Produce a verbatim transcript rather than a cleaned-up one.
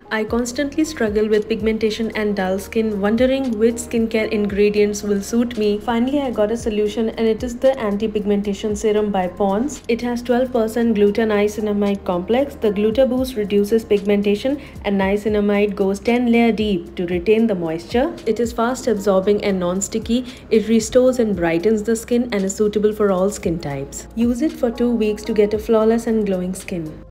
I constantly struggle with pigmentation and dull skin, wondering which skincare ingredients will suit me. Finally, I got a solution, and it is the Anti-Pigmentation Serum by Pond's. It has twelve percent Gluta Niacinamide complex. The Gluta Boost reduces pigmentation and niacinamide goes ten layer deep to retain the moisture. It is fast absorbing and non-sticky. It restores and brightens the skin and is suitable for all skin types. Use it for two weeks to get a flawless and glowing skin.